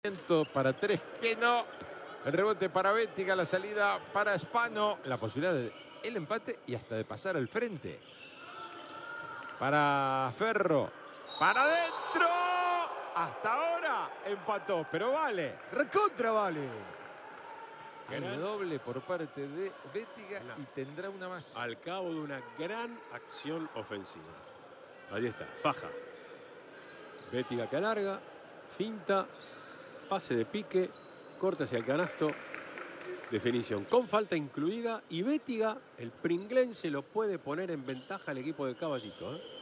Para tres, que no. El rebote para Bétiga, la salida para Spano. La posibilidad del empate y hasta de pasar al frente. Para Ferro. ¡Para adentro! Hasta ahora empató, pero vale. Recontra vale. El doble por parte de Bétiga y tendrá una más. Al cabo de una gran acción ofensiva. Ahí está, faja. Bétiga que alarga, finta, pase de pique, corta hacia el canasto. Definición con falta incluida y Bétiga, el pringlense, lo puede poner en ventaja al equipo de Caballito, ¿eh?